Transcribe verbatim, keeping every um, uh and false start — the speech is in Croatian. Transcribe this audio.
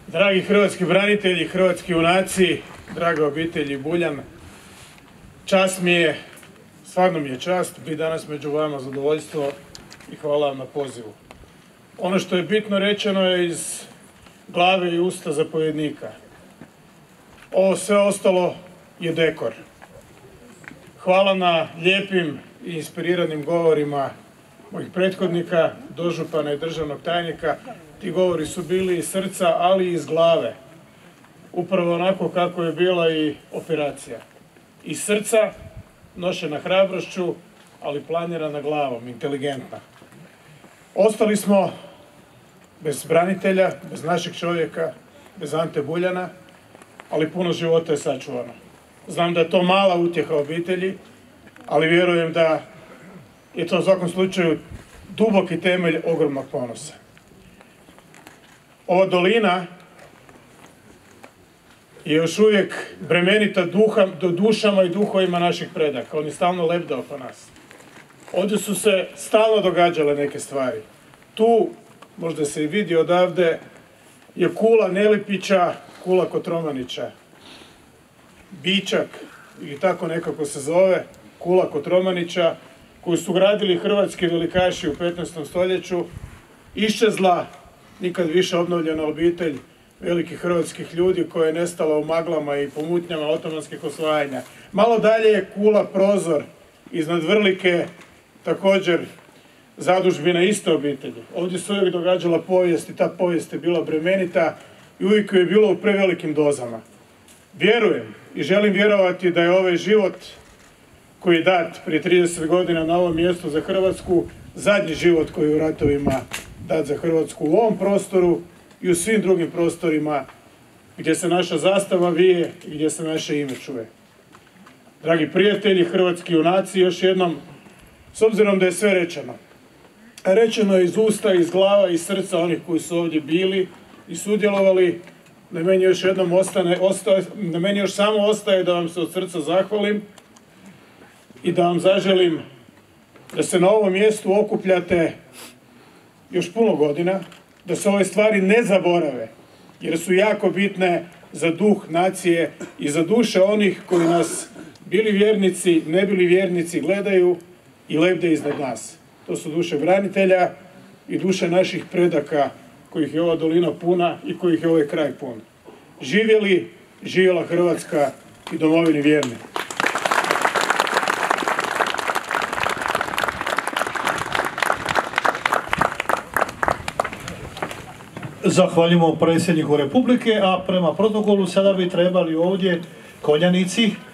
Dragi hrvatski branitelji, hrvatski junaci, draga obitelji Buljan, čast mi je, stvarno mi je čast biti danas među vama, zadovoljstvo i hvala vam na pozivu. Ono što je bitno rečeno je iz glave i usta zapovjednika. Ovo sve ostalo je dekor. Hvala na lijepim i inspiriranim govorima mojih prethodnika, dožupana i državnog tajnika. Ti govori su bili iz srca, ali i iz glave. Upravo onako kako je bila i operacija. Iz srca, nošena hrabrošću, ali planirana glavom, inteligentna. Ostali smo bez branitelja, bez našeg čovjeka, bez Ante Buljana, ali puno života je sačuvano. Znam da je to mala utjeha obitelji, ali vjerujem da je to u svakom slučaju duboki temelj ogromnog ponosa. Ova dolina je još uvijek bremenita duha, do dušama i duhovima naših predaka. Oni stalno lebde oko nas. Ovdje su se stalno događale neke stvari. Tu, možda se i vidi odavde, je kula Nelipića, kula Kotromanića. Bičak, ili tako nekako se zove, kula Kotromanića, koju su gradili hrvatski velikaši u petnaestom stoljeću, iščezla, nikad više obnovljena obitelj velikih hrvatskih ljudi koja je nestala u maglama i pomutnjama otomanskih osvajanja. Malo dalje je kula Prozor iznad Vrlike, također zadužbina iste obitelji. Ovdje se uvijek događala povijest i ta povijest je bila bremenita i uvijek je bilo u prevelikim dozama. Vjerujem i želim vjerovati da je ovaj život koji je dat prije trideset godina na ovom mjestu za Hrvatsku, zadnji život koji je u ratovima dat za Hrvatsku u ovom prostoru i u svim drugim prostorima gdje se naša zastava vije i gdje se naše ime čuje. Dragi prijatelji, hrvatski junaci, još jednom, s obzirom da je sve rečeno, rečeno je iz usta, iz glava i srca onih koji su ovdje bili i sudjelovali, da meni još jednom ostane, ostaje, da meni još samo ostaje da vam se od srca zahvalim i da vam zaželim da se na ovom mjestu okupljate još puno godina, da se ove stvari ne zaborave, jer su jako bitne za duh nacije i za duše onih koji nas, bili vjernici, ne bili vjernici, gledaju i lebde iznad nas. To su duše branitelja i duše naših predaka kojih je ova dolina puna i kojih je ovaj kraj pun. Živjeli, živjela Hrvatska i domovini vjerni. Zahvaljujemo predsjedniku Republike, a prema protokolu sada bi trebali ovdje konjanici